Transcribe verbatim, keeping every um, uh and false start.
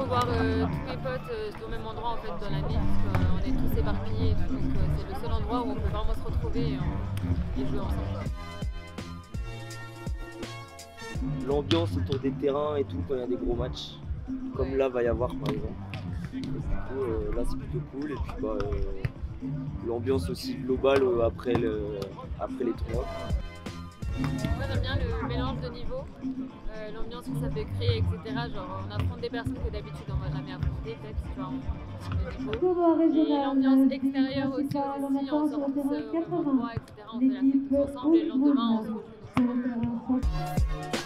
revoir euh, tous mes potes euh, au même endroit en fait dans l'année, parce qu'on est tous éparpillés, et tout, donc euh, c'est le seul endroit où on peut vraiment se retrouver et, on, et jouer ensemble. L'ambiance autour des terrains et tout quand il y a des gros matchs, comme là va y avoir par exemple. Et du coup, euh, là c'est plutôt cool et puis bah, euh, l'ambiance aussi globale euh, après, le, après les tournois. Moi j'aime bien le mélange de niveaux, euh, l'ambiance que ça peut créer, et cetera. Genre on affronte des personnes que d'habitude on va jamais affronter, peut-être, tu vois, en niveau. Et l'ambiance extérieure aussi, aussi en sortant au même endroit, et cetera. On fait la fête tous ensemble et le lendemain on se retrouve.